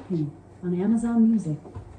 Queen on Amazon Music.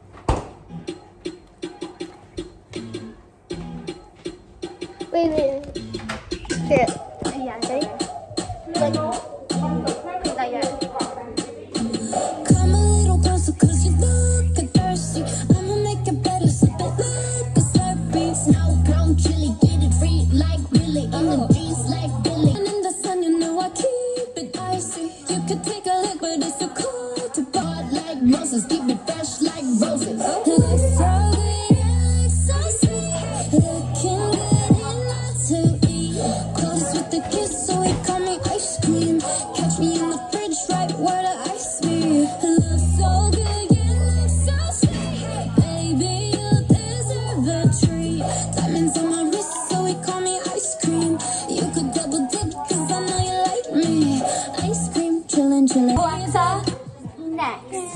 Wait. Here. Yeah, ready? Like that. Come a little closer, cause you look thirsty. I'ma make it better, slip it like a slurpee. Snow, ground chili, get it free like Billy. In the jeans like Billy. And in the sun, you know I keep it icy. You could take a look, but it's too cold to part like Moses. Keep it fresh like roses. Looks so good, yeah, looks so sweet. Looking good enough to eat. Close with the kiss, so he call me ice cream. Catch me in the fridge, right where the ice be. Looks so good, yeah, looks so sweet. Baby, you deserve a treat. Diamonds on my wrist, so he call me ice cream. You could double dip, cause I know you like me. Ice cream, chillin', chillin'. Alexa, next.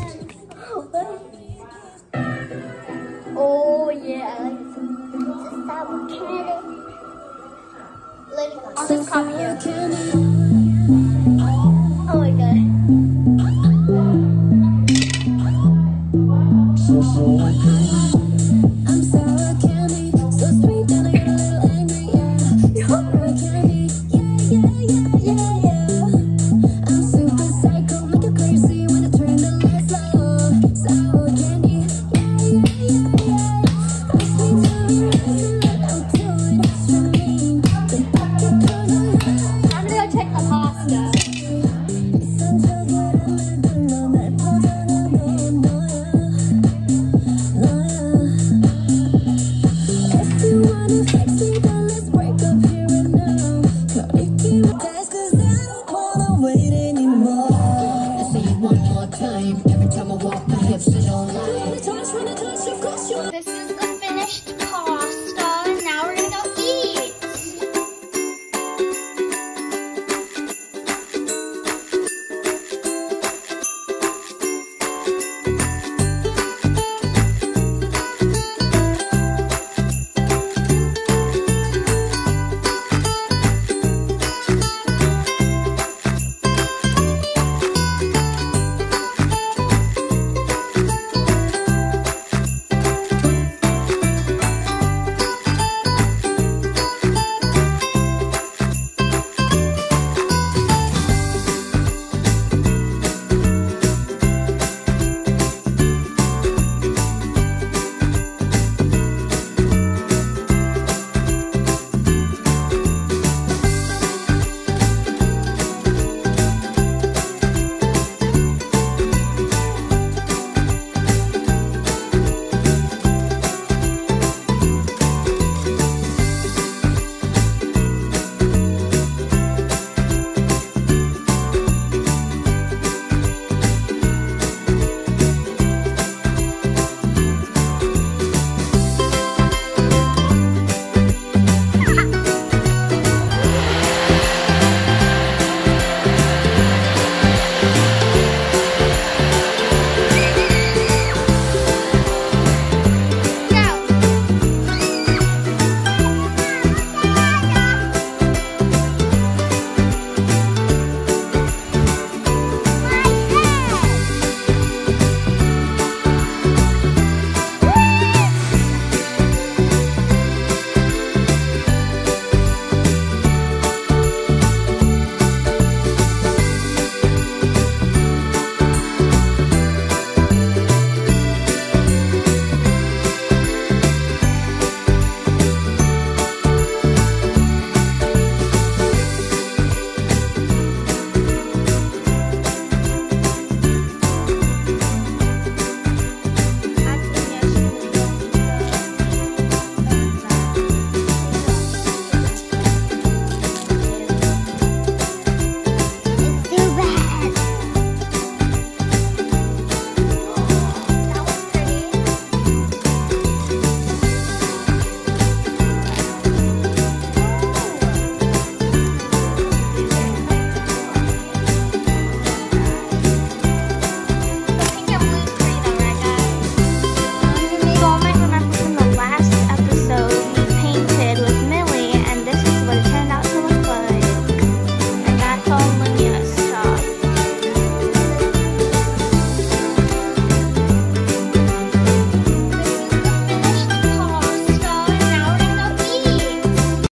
Oh yeah, I like this. This is sour candy. I'll just copy you.